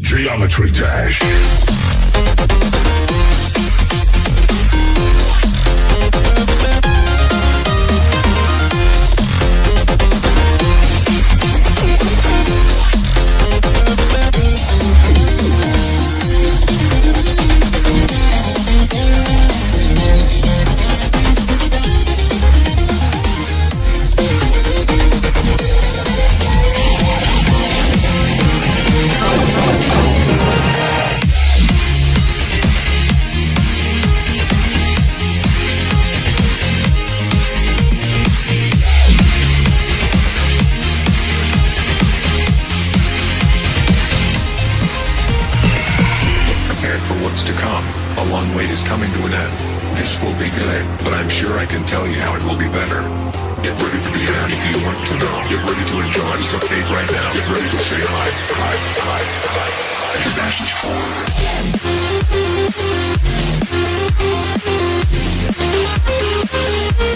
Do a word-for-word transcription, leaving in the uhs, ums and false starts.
Geometry Dash. To come. A long wait is coming to an end. This will be good, but I'm sure I can tell you how it will be better. Get ready for the end if you want to know. Get ready to enjoy this update right now. Get ready to say hi, hi, hi, hi, hi. The dash is forward.